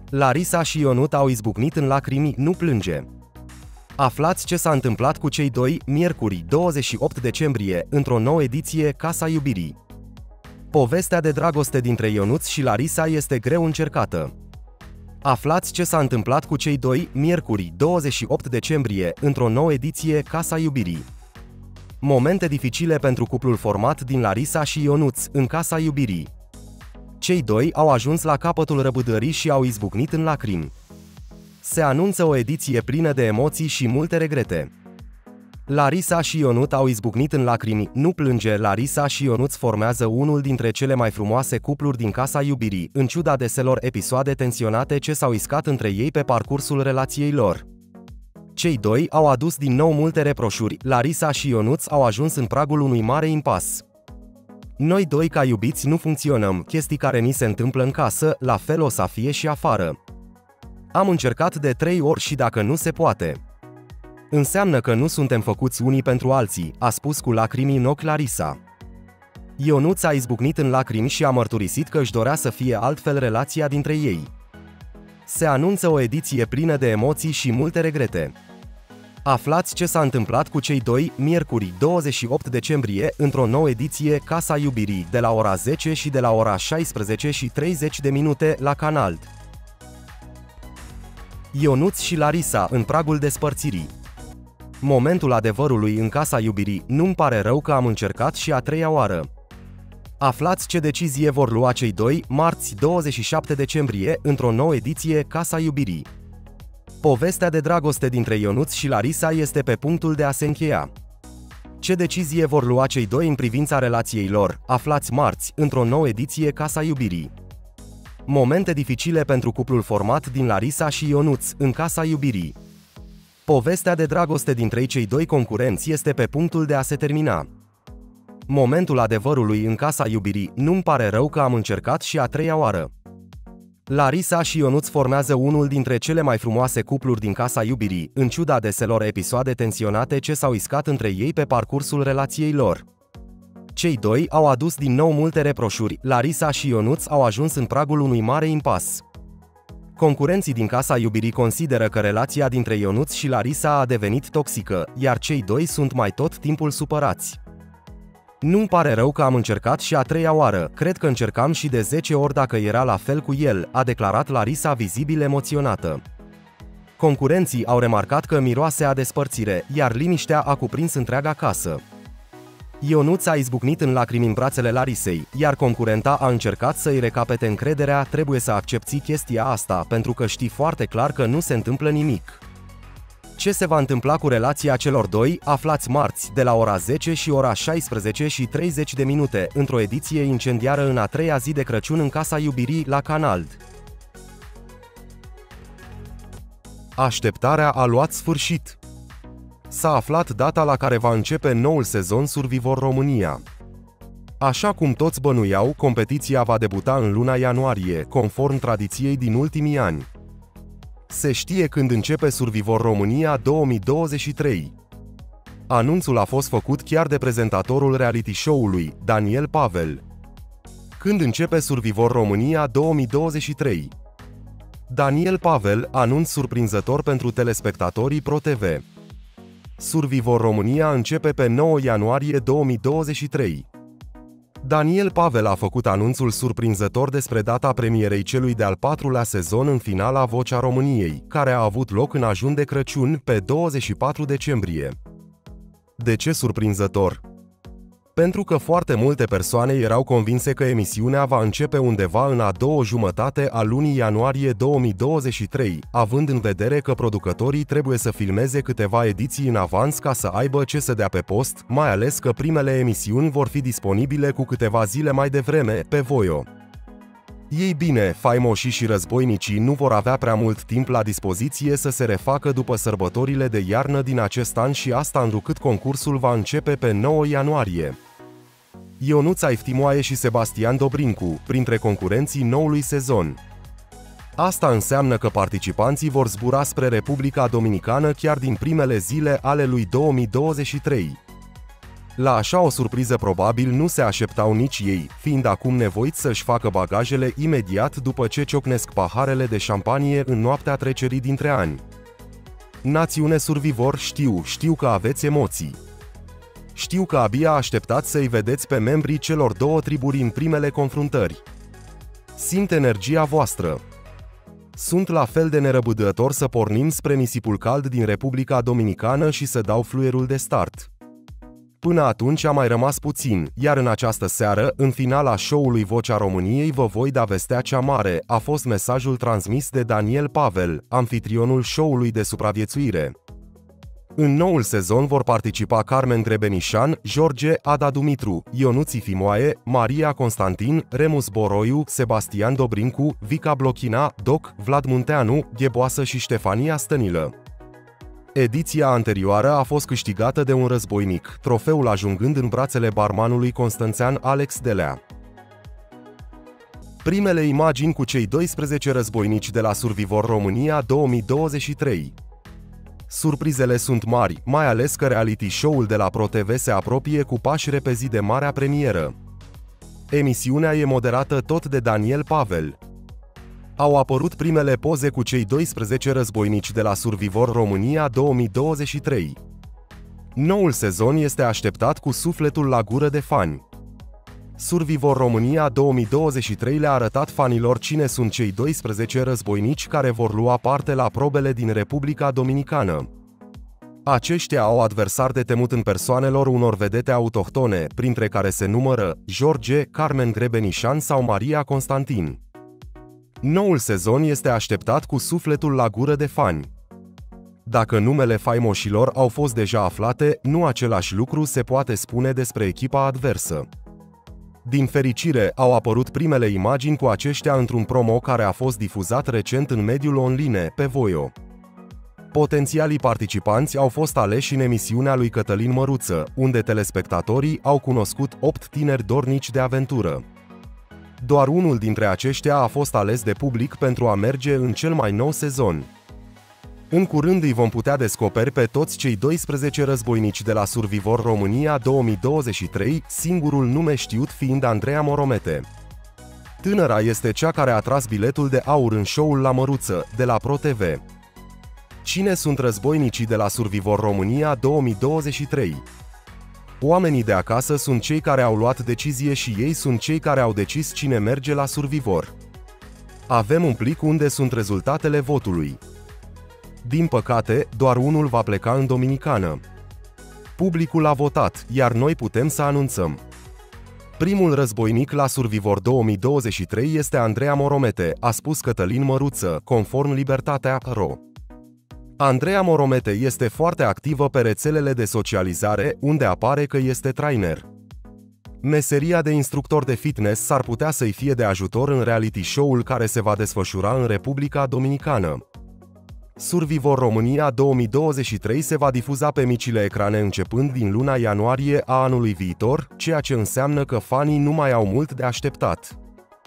Larisa și Ionut au izbucnit în lacrimi, nu plânge. Aflați ce s-a întâmplat cu cei doi, miercuri, 28 decembrie, într-o nouă ediție Casa Iubirii. Povestea de dragoste dintre Ionuț și Larisa este greu încercată. Aflați ce s-a întâmplat cu cei doi, miercuri, 28 decembrie, într-o nouă ediție Casa Iubirii. Momente dificile pentru cuplul format din Larisa și Ionuț, în Casa Iubirii. Cei doi au ajuns la capătul răbdării și au izbucnit în lacrimi. Se anunță o ediție plină de emoții și multe regrete. Larisa și Ionut au izbucnit în lacrimi, nu plânge. Larisa și Ionuț formează unul dintre cele mai frumoase cupluri din Casa Iubirii, în ciuda deselor episoade tensionate ce s-au iscat între ei pe parcursul relației lor. Cei doi au adus din nou multe reproșuri. Larisa și Ionuț au ajuns în pragul unui mare impas. Noi doi ca iubiți nu funcționăm, chestii care ni se întâmplă în casă, la fel o să fie și afară. Am încercat de 3 ori și dacă nu se poate. Înseamnă că nu suntem făcuți unii pentru alții, a spus cu lacrimi în ochi Larisa. Ionuț a izbucnit în lacrimi și a mărturisit că își dorea să fie altfel relația dintre ei. Se anunță o ediție plină de emoții și multe regrete. Aflați ce s-a întâmplat cu cei doi, miercuri, 28 decembrie, într-o nouă ediție Casa Iubirii, de la ora 10 și de la ora 16:30 la Canal D. Ionuț și Larisa în pragul despărțirii. Momentul adevărului în Casa Iubirii, nu-mi pare rău că am încercat și a 3-a oară. Aflați ce decizie vor lua cei doi, marți, 27 decembrie, într-o nouă ediție Casa Iubirii. Povestea de dragoste dintre Ionuț și Larisa este pe punctul de a se încheia. Ce decizie vor lua cei doi în privința relației lor, aflați marți, într-o nouă ediție Casa Iubirii. Momente dificile pentru cuplul format din Larisa și Ionuț, în Casa Iubirii. Povestea de dragoste dintre cei doi concurenți este pe punctul de a se termina. Momentul adevărului în Casa Iubirii, nu-mi pare rău că am încercat și a 3-a oară. Larisa și Ionuț formează unul dintre cele mai frumoase cupluri din Casa Iubirii, în ciuda deselor episoade tensionate ce s-au iscat între ei pe parcursul relației lor. Cei doi au adus din nou multe reproșuri. Larisa și Ionuț au ajuns în pragul unui mare impas. Concurenții din Casa Iubirii consideră că relația dintre Ionuț și Larisa a devenit toxică, iar cei doi sunt mai tot timpul supărați. Nu-mi pare rău că am încercat și a 3-a oară, cred că încercam și de 10 ori dacă era la fel cu el, a declarat Larisa vizibil emoționată. Concurenții au remarcat că miroase a despărțire, iar liniștea a cuprins întreaga casă. Ionuț a izbucnit în lacrimi în brațele Larisei, iar concurenta a încercat să-i recapete încrederea. Trebuie să accepti chestia asta, pentru că știi foarte clar că nu se întâmplă nimic. Ce se va întâmpla cu relația celor doi, aflați marți, de la ora 10 și ora 16:30, într-o ediție incendiară în a 3-a zi de Crăciun în Casa Iubirii, la Canal D. Așteptarea a luat sfârșit. S-a aflat data la care va începe noul sezon Survivor România. Așa cum toți bănuiau, competiția va debuta în luna ianuarie, conform tradiției din ultimii ani. Se știe când începe Survivor România 2023. Anunțul a fost făcut chiar de prezentatorul reality show-ului, Daniel Pavel. Când începe Survivor România 2023? Daniel Pavel, anunț surprinzător pentru telespectatorii ProTV. Survivor România începe pe 9 ianuarie 2023. Daniel Pavel a făcut anunțul surprinzător despre data premierei celui de-al 4-lea sezon în finala Vocea României, care a avut loc în ajun de Crăciun, pe 24 decembrie. De ce surprinzător? Pentru că foarte multe persoane erau convinse că emisiunea va începe undeva în a doua jumătate a lunii ianuarie 2023, având în vedere că producătorii trebuie să filmeze câteva ediții în avans ca să aibă ce să dea pe post, mai ales că primele emisiuni vor fi disponibile cu câteva zile mai devreme, pe Voio. Ei bine, faimoșii și războinicii nu vor avea prea mult timp la dispoziție să se refacă după sărbătorile de iarnă din acest an și asta întrucât concursul va începe pe 9 ianuarie. Ionuț Aiftimoae și Sebastian Dobrincu, printre concurenții noului sezon. Asta înseamnă că participanții vor zbura spre Republica Dominicană chiar din primele zile ale lui 2023. La așa o surpriză probabil nu se așteptau nici ei, fiind acum nevoiți să-și facă bagajele imediat după ce ciocnesc paharele de șampanie în noaptea trecerii dintre ani. Națiune Survivor, știu că aveți emoții. Știu că abia așteptați să-i vedeți pe membrii celor două triburi în primele confruntări. Simt energia voastră. Sunt la fel de nerăbdător să pornim spre nisipul cald din Republica Dominicană și să dau fluierul de start. Până atunci a mai rămas puțin, iar în această seară, în finala show-ului Vocea României, vă voi da vestea cea mare, a fost mesajul transmis de Daniel Pavel, anfitrionul show-ului de supraviețuire. În noul sezon vor participa Carmen Grebenișan, George Ada Dumitru, Ionuț Ifimoae, Maria Constantin, Remus Boroiu, Sebastian Dobrincu, Vica Blochina, Doc, Vlad Munteanu, Gheboasă și Ștefania Stănilă. Ediția anterioară a fost câștigată de un războinic, trofeul ajungând în brațele barmanului constanțean Alex Delea. Primele imagini cu cei 12 războinici de la Survivor România 2023. Surprizele sunt mari, mai ales că reality show-ul de la ProTV se apropie cu pași repezi de marea premieră. Emisiunea e moderată tot de Daniel Pavel. Au apărut primele poze cu cei 12 războinici de la Survivor România 2023. Noul sezon este așteptat cu sufletul la gură de fani. Survivor România 2023 le-a arătat fanilor cine sunt cei 12 războinici care vor lua parte la probele din Republica Dominicană. Aceștia au adversari de temut în persoanelor unor vedete autohtone, printre care se numără George, Carmen Grebenișan sau Maria Constantin. Noul sezon este așteptat cu sufletul la gură de fani. Dacă numele faimoșilor au fost deja aflate, nu același lucru se poate spune despre echipa adversă. Din fericire, au apărut primele imagini cu aceștia într-un promo care a fost difuzat recent în mediul online, pe Voio. Potențialii participanți au fost aleși în emisiunea lui Cătălin Măruță, unde telespectatorii au cunoscut 8 tineri dornici de aventură. Doar unul dintre aceștia a fost ales de public pentru a merge în cel mai nou sezon. În curând îi vom putea descoperi pe toți cei 12 războinici de la Survivor România 2023, singurul nume știut fiind Andreea Moromete. Tânăra este cea care a tras biletul de aur în show-ul La Măruță, de la ProTV. Cine sunt războinicii de la Survivor România 2023? Oamenii de acasă sunt cei care au luat decizie și ei sunt cei care au decis cine merge la Survivor. Avem un plic unde sunt rezultatele votului. Din păcate, doar unul va pleca în Dominicană. Publicul a votat, iar noi putem să anunțăm. Primul războinic la Survivor 2023 este Andreea Moromete, a spus Cătălin Măruță, conform Libertatea.ro. Andreea Moromete este foarte activă pe rețelele de socializare, unde apare că este trainer. Meseria de instructor de fitness s-ar putea să-i fie de ajutor în reality show-ul care se va desfășura în Republica Dominicană. Survivor România 2023 se va difuza pe micile ecrane începând din luna ianuarie a anului viitor, ceea ce înseamnă că fanii nu mai au mult de așteptat.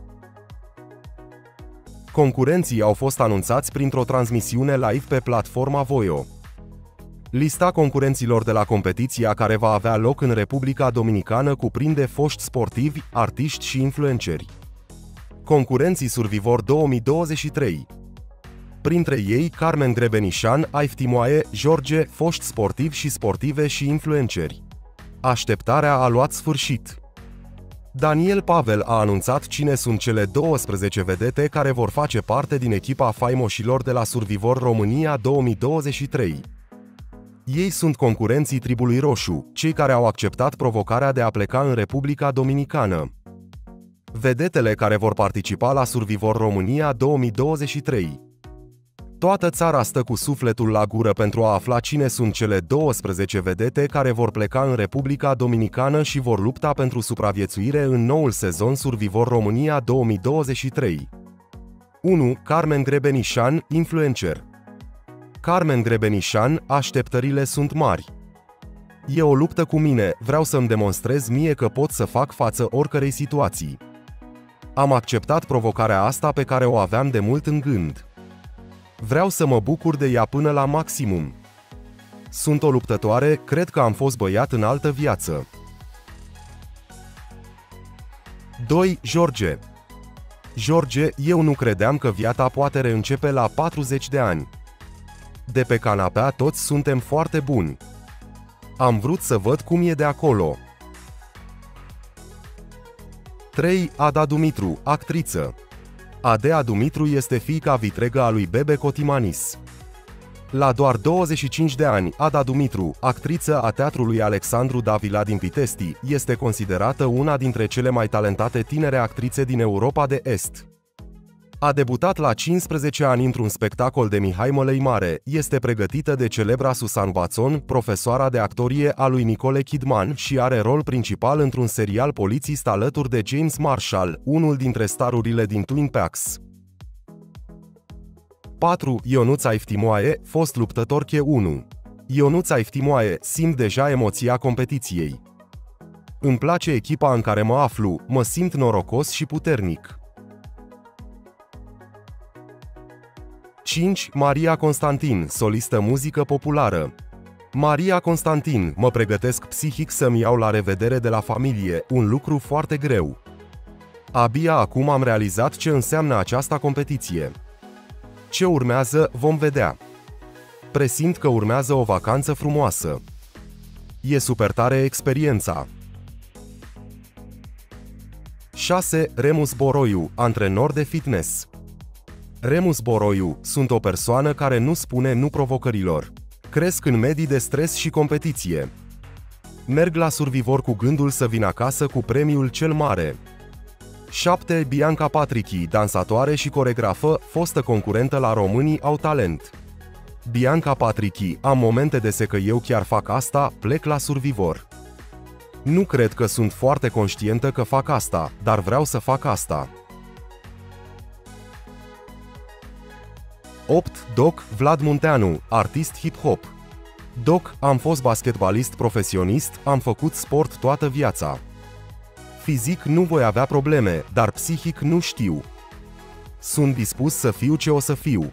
Concurenții au fost anunțați printr-o transmisiune live pe platforma Voio. Lista concurenților de la competiția care va avea loc în Republica Dominicană cuprinde foști sportivi, artiști și influenceri. Concurenții Survivor 2023. Printre ei, Carmen Grebenișan, Ifimoae, George, foști sportivi și sportive și influenceri. Așteptarea a luat sfârșit. Daniel Pavel a anunțat cine sunt cele 12 vedete care vor face parte din echipa faimoșilor de la Survivor România 2023. Ei sunt concurenții Tribului Roșu, cei care au acceptat provocarea de a pleca în Republica Dominicană. Vedetele care vor participa la Survivor România 2023. Toată țara stă cu sufletul la gură pentru a afla cine sunt cele 12 vedete care vor pleca în Republica Dominicană și vor lupta pentru supraviețuire în noul sezon Survivor România 2023. 1. Carmen Grebenișan, influencer. Carmen Grebenișan, așteptările sunt mari. E o luptă cu mine, vreau să-mi demonstrez mie că pot să fac față oricărei situații. Am acceptat provocarea asta pe care o aveam de mult în gând. Vreau să mă bucur de ea până la maximum. Sunt o luptătoare, cred că am fost băiat în altă viață. 2. George. George, eu nu credeam că viața poate reîncepe la 40 de ani. De pe canapea toți suntem foarte buni. Am vrut să văd cum e de acolo. 3. Ada Dumitru, actriță. Adea Dumitru este fiica vitregă a lui Bebe Cotimanis. La doar 25 de ani, Ada Dumitru, actriță a teatrului Alexandru Davila din Vitesti, este considerată una dintre cele mai talentate tinere actrițe din Europa de Est. A debutat la 15 ani într-un spectacol de Mihai Mălăi Mare, este pregătită de celebra Susan Bațon, profesoara de actorie a lui Nicole Kidman și are rol principal într-un serial polițist alături de James Marshall, unul dintre starurile din Twin Peaks. 4. Ionuț Iftimoae, fost luptător K1. Ionuț Iftimoae, simt deja emoția competiției. Îmi place echipa în care mă aflu, mă simt norocos și puternic. 5. Maria Constantin, solistă muzică populară. Maria Constantin, mă pregătesc psihic să-mi iau la revedere de la familie, un lucru foarte greu. Abia acum am realizat ce înseamnă această competiție. Ce urmează, vom vedea. Presimt că urmează o vacanță frumoasă. E super tare experiența. 6. Remus Boroiu, antrenor de fitness. Remus Boroiu, sunt o persoană care nu spune nu provocărilor. Cresc în medii de stres și competiție. Merg la Survivor cu gândul să vin acasă cu premiul cel mare. 7. Bianca Patrichi, dansatoare și coregrafă, fostă concurentă la Românii au talent. Bianca Patrichi, am momente de că eu chiar fac asta, plec la Survivor. Nu cred că sunt foarte conștientă că fac asta, dar vreau să fac asta. 8. Doc Vlad Munteanu, artist hip-hop. Doc, am fost basketbalist profesionist, am făcut sport toată viața. Fizic nu voi avea probleme, dar psihic nu știu. Sunt dispus să fiu ce o să fiu.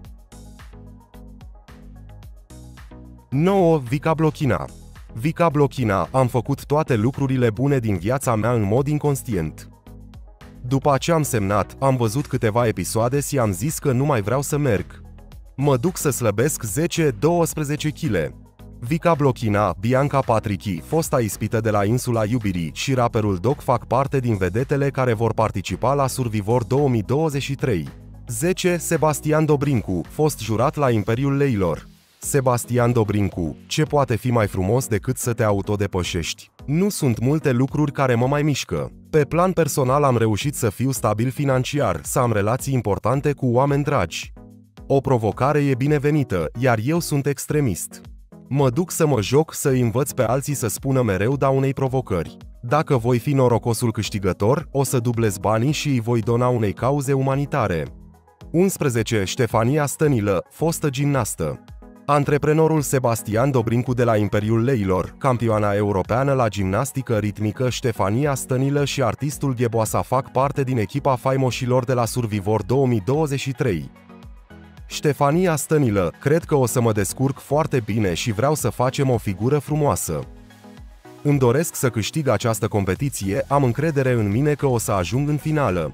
9. Vica Blochina. Vica Blochina, am făcut toate lucrurile bune din viața mea în mod inconștient. După ce am semnat, am văzut câteva episoade și am zis că nu mai vreau să merg. Mă duc să slăbesc 10-12 kg. Vica Blochina, Bianca Patrichi, fosta ispită de la insula Iubirii și raperul Doc fac parte din vedetele care vor participa la Survivor 2023. 10. Sebastian Dobrincu, fost jurat la Imperiul Leilor. Sebastian Dobrincu, ce poate fi mai frumos decât să te autodepășești? Nu sunt multe lucruri care mă mai mișcă. Pe plan personal am reușit să fiu stabil financiar, să am relații importante cu oameni dragi. O provocare e binevenită, iar eu sunt extremist. Mă duc să mă joc, să îi învăț pe alții să spună mereu da unei provocări. Dacă voi fi norocosul câștigător, o să dublez banii și îi voi dona unei cauze umanitare. 11. Ștefania Stănilă, fostă gimnastă. Antreprenorul Sebastian Dobrincu de la Imperiul Leilor, campioana europeană la gimnastică ritmică Ștefania Stănilă și artistul Gheboasa fac parte din echipa faimoșilor de la Survivor 2023. Ștefania Stănilă, cred că o să mă descurc foarte bine și vreau să facem o figură frumoasă. Îmi doresc să câștig această competiție, am încredere în mine că o să ajung în finală.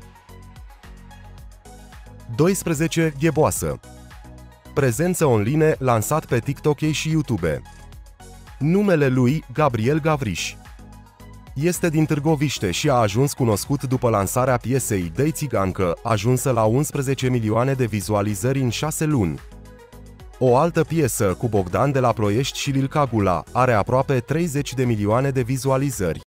12. Gheboasă. Prezență online, lansat pe TikTok și YouTube. Numele lui, Gabriel Gavriș. Este din Târgoviște și a ajuns cunoscut după lansarea piesei Dă-i țigancă, ajunsă la 11 milioane de vizualizări în 6 luni. O altă piesă, cu Bogdan de la Ploiești și Lil Cagula, are aproape 30 de milioane de vizualizări.